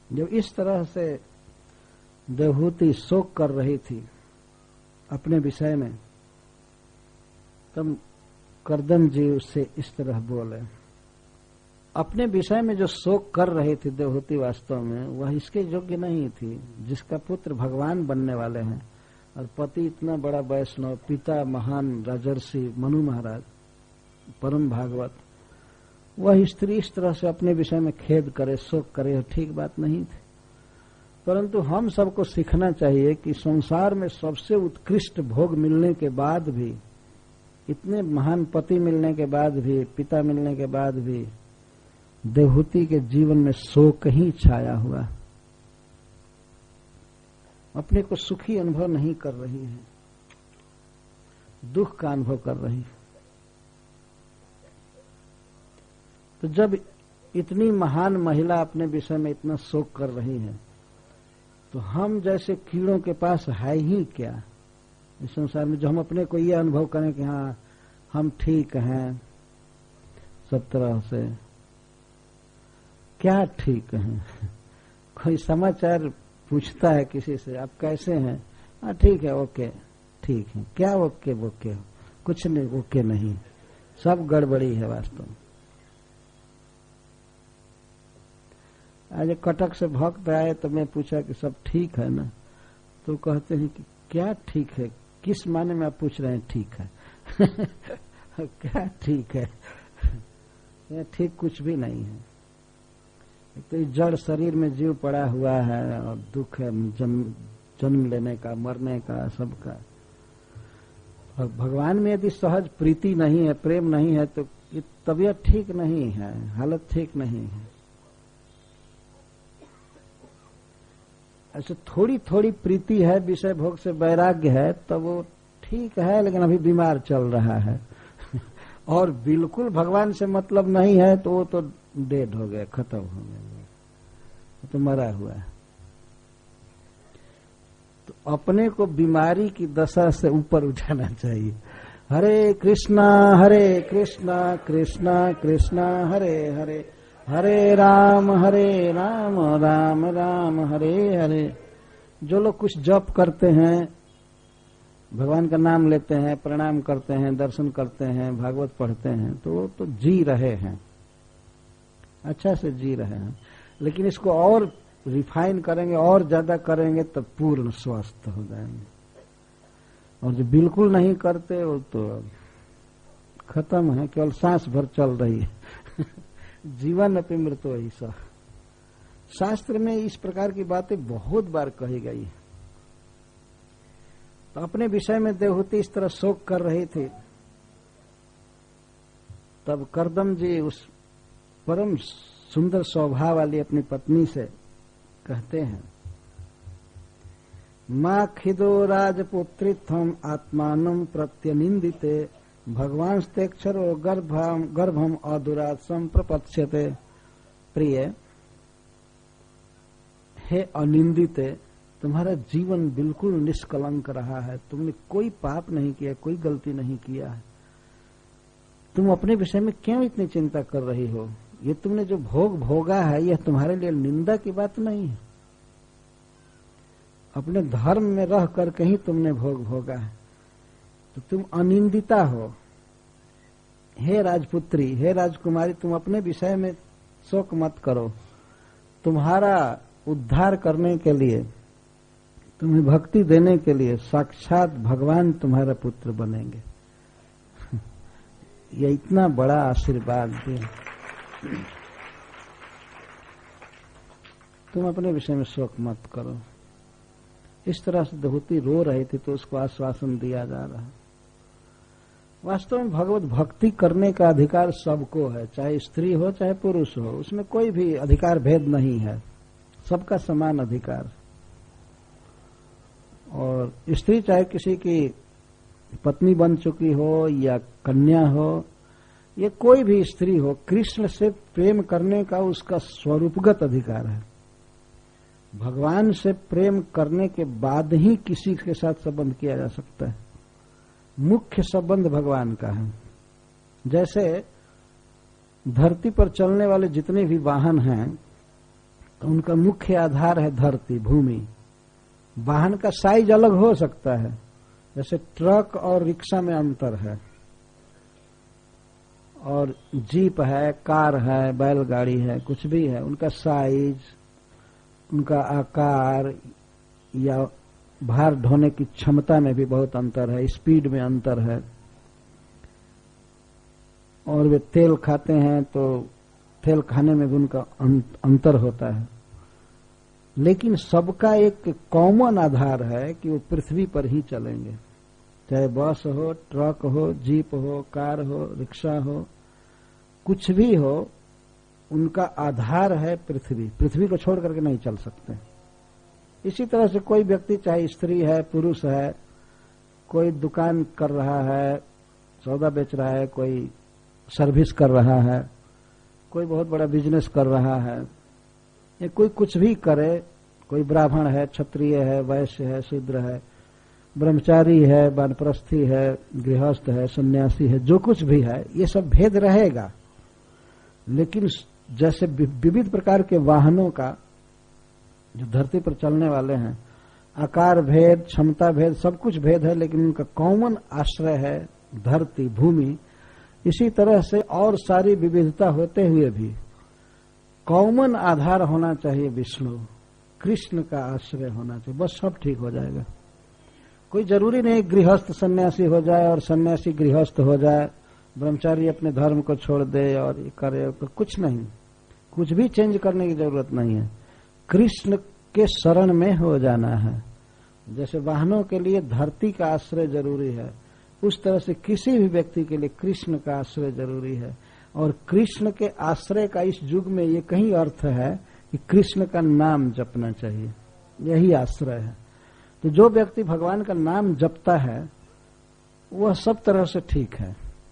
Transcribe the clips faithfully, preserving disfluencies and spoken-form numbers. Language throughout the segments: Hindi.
जब इस तरह से देवहूति शोक कर रही थी अपने विषय में, तब कर्दम जी उससे इस तरह बोले। अपने विषय में जो शोक कर रही थी देवहूति, वास्तव में वह इसके योग्य नहीं थी जिसका पुत्र भगवान बनने वाले हैं, और पति इतना बड़ा वैष्णव, पिता महान राजर्षि मनु महाराज, परम भागवत, वह स्त्री इस तरह से अपने विषय में खेद करे, शोक करे, यह ठीक बात नहीं थी। परंतु हम सबको सीखना चाहिए कि संसार में सबसे उत्कृष्ट भोग मिलने के बाद भी, इतने महान पति मिलने के बाद भी, पिता मिलने के बाद भी देवहूति के जीवन में शोक ही छाया हुआ, अपने को सुखी अनुभव नहीं कर रही है, दुख का अनुभव कर रही है। तो जब इतनी महान महिला अपने विषय में इतना शोक कर रही है, तो हम जैसे कीड़ों के पास है ही क्या इस संसार में, जो हम अपने को ये अनुभव करें कि हाँ हम ठीक हैं सब तरह से। क्या ठीक हैं? कोई समाचार पूछता है किसी से, आप कैसे हैं? हाँ ठीक है, ओके, ठीक है। क्या ओके ओके? कुछ नहीं, ओके नहीं, सब गड़बड़ी है वास्तव में। आज कटक से भक्त आए तो मैं पूछा कि सब ठीक है ना, तो कहते हैं कि क्या ठीक है, किस माने में आप पूछ रहे हैं ठीक है? क्या ठीक है? यह ठीक कुछ भी नहीं है। एक तो इस जड़ शरीर में जीव पड़ा हुआ है और दुख है जन्म जन्म लेने का, मरने का, सबका। और भगवान में यदि सहज प्रीति नहीं है, प्रेम नहीं है, तो ये तबीयत ठीक नहीं है, हालत ठीक नहीं है। ऐसे थोड़ी थोड़ी प्रीति है, विषय भोग से वैराग्य है, तब वो ठीक है, लेकिन अभी बीमार चल रहा है। और बिल्कुल भगवान से मतलब नहीं है तो वो तो डेड हो गया, खत्म हो गया, तो मरा हुआ है। तो अपने को बीमारी की दशा से ऊपर उठाना चाहिए। हरे कृष्णा हरे कृष्णा कृष्णा कृष्णा हरे हरे, हरे राम हरे राम राम राम हरे हरे। जो लोग कुछ जप करते हैं, भगवान का नाम लेते हैं, प्रणाम करते हैं, दर्शन करते हैं, भागवत पढ़ते हैं, तो वो तो जी रहे हैं, अच्छा से जी रहे हैं। लेकिन इसको और रिफाइन करेंगे, और ज्यादा करेंगे, तब पूर्ण स्वस्थ हो जाएंगे। और जो बिल्कुल नहीं करते वो तो खत्म है, केवल सांस भर चल रही है। जीवन अपनी मृत्यु ही सा। शास्त्र में इस प्रकार की बातें बहुत बार कही गई। तो अपने विषय में देवहूति इस तरह शोक कर रही थी, तब कर्दम जी उस परम सुंदर स्वभाव वाली अपनी पत्नी से कहते हैं, मां खिदो राजपुत्रित्वम आत्मानं प्रत्यनिंदिते भगवान स्तेक्षरो गर्भम गर्भम अदुरात संप्रपत्स्यते। प्रिय, हे अनिंदिते, तुम्हारा जीवन बिल्कुल निष्कलंक रहा है, तुमने कोई पाप नहीं किया, कोई गलती नहीं किया है, तुम अपने विषय में क्यों इतनी चिंता कर रही हो? ये तुमने जो भोग भोगा है, यह तुम्हारे लिए निंदा की बात नहीं है। अपने धर्म में रह करके ही तुमने भोग भोगा है, तो तुम अनिंदिता हो। हे राजपुत्री, हे राजकुमारी, तुम अपने विषय में शोक मत करो। तुम्हारा उद्धार करने के लिए, तुम्हें भक्ति देने के लिए साक्षात भगवान तुम्हारा पुत्र बनेंगे। यह इतना बड़ा आशीर्वाद दे। तुम अपने विषय में शोक मत करो। इस तरह से देवहूति रो रही थी, तो उसको आश्वासन दिया जा रहा है। वास्तव में भगवत भक्ति करने का अधिकार सबको है, चाहे स्त्री हो चाहे पुरुष हो, उसमें कोई भी अधिकार भेद नहीं है, सबका समान अधिकार। और स्त्री चाहे किसी की पत्नी बन चुकी हो या कन्या हो, ये कोई भी स्त्री हो, कृष्ण से प्रेम करने का उसका स्वरूपगत अधिकार है। भगवान से प्रेम करने के बाद ही किसी के साथ संबंध किया जा सकता है। मुख्य संबंध भगवान का है। जैसे धरती पर चलने वाले जितने भी वाहन हैं, तो उनका मुख्य आधार है धरती, भूमि। वाहन का साइज अलग हो सकता है, जैसे ट्रक और रिक्शा में अंतर है, और जीप है, कार है, बैलगाड़ी है, कुछ भी है, उनका साइज, उनका आकार या भार ढोने की क्षमता में भी बहुत अंतर है, स्पीड में अंतर है। और वे तेल खाते हैं तो तेल खाने में भी उनका अंतर होता है। लेकिन सबका एक कॉमन आधार है कि वो पृथ्वी पर ही चलेंगे, चाहे बस हो, ट्रक हो, जीप हो, कार हो, रिक्शा हो, कुछ भी हो, उनका आधार है पृथ्वी। पृथ्वी को छोड़ करके नहीं चल सकते। इसी तरह से कोई व्यक्ति, चाहे स्त्री है, पुरुष है, कोई दुकान कर रहा है, सौदा बेच रहा है, कोई सर्विस कर रहा है, कोई बहुत बड़ा बिजनेस कर रहा है, या कोई कुछ भी करे, कोई ब्राह्मण है, क्षत्रिय है, वैश्य है, शूद्र है, ब्रह्मचारी है, वानप्रस्थी है, गृहस्थ है, सन्यासी है, जो कुछ भी है, ये सब भेद रहेगा। लेकिन जैसे विविध प्रकार के वाहनों का जो धरती पर चलने वाले हैं, आकार भेद, क्षमता भेद, सब कुछ भेद है, लेकिन उनका कॉमन आश्रय है धरती, भूमि। इसी तरह से और सारी विविधता होते हुए भी कॉमन आधार होना चाहिए विष्णु, कृष्ण का आश्रय होना चाहिए, बस सब ठीक हो जाएगा। कोई जरूरी नहीं गृहस्थ सन्यासी हो जाए और सन्यासी गृहस्थ हो जाए, ब्रह्मचारी अपने धर्म को छोड़ दे और ये करे, कुछ नहीं, कुछ भी चेंज करने की जरूरत नहीं है। कृष्ण के शरण में हो जाना है। जैसे वाहनों के लिए धरती का आश्रय जरूरी है, उस तरह से किसी भी व्यक्ति के लिए कृष्ण का आश्रय जरूरी है। और कृष्ण के आश्रय का इस युग में ये कहीं अर्थ है कि कृष्ण का नाम जपना चाहिए, यही आश्रय है। तो जो व्यक्ति भगवान का नाम जपता है वह सब तरह से ठीक है,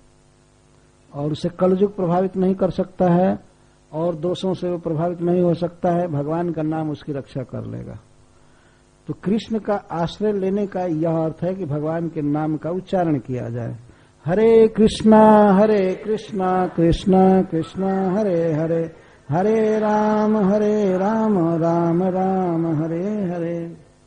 और उसे कलयुग प्रभावित नहीं कर सकता है, और दोषों से वो प्रभावित नहीं हो सकता है। भगवान का नाम उसकी रक्षा कर लेगा। तो कृष्ण का आश्रय लेने का यह अर्थ है कि भगवान के नाम का उच्चारण किया जाए। हरे कृष्णा हरे कृष्णा कृष्णा कृष्णा हरे हरे, हरे राम हरे राम राम राम हरे हरे।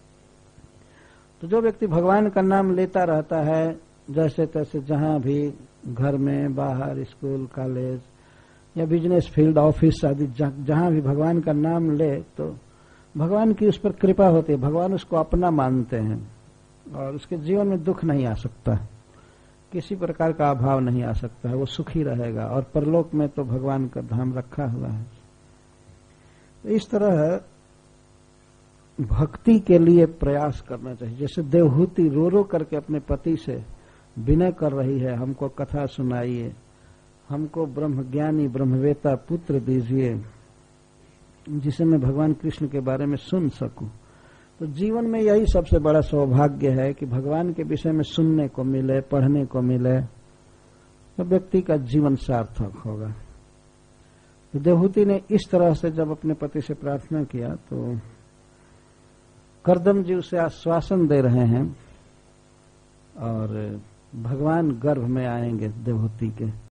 तो जो व्यक्ति भगवान का नाम लेता रहता है, जैसे तैसे जहां भी, घर में, बाहर, स्कूल, कॉलेज या बिजनेस फील्ड, ऑफिस आदि, जहां भी भगवान का नाम ले तो भगवान की उस पर कृपा होती है, भगवान उसको अपना मानते हैं और उसके जीवन में दुख नहीं आ सकता, किसी प्रकार का अभाव नहीं आ सकता है, वो सुखी रहेगा। और परलोक में तो भगवान का धाम रखा हुआ है। तो इस तरह भक्ति के लिए प्रयास करना चाहिए। जैसे देवहूति रो रो करके अपने पति से विनय कर रही है, हमको कथा सुनाइए, हमको ब्रह्मज्ञानी ब्रह्मवेता पुत्र दीजिए जिसे मैं भगवान कृष्ण के बारे में सुन सकूं। तो जीवन में यही सबसे बड़ा सौभाग्य है कि भगवान के विषय में सुनने को मिले, पढ़ने को मिले, तो व्यक्ति का जीवन सार्थक होगा। तो देवहूति ने इस तरह से जब अपने पति से प्रार्थना किया तो कर्दम जी उसे आश्वासन दे रहे हैं और भगवान गर्भ में आएंगे देवहूति के।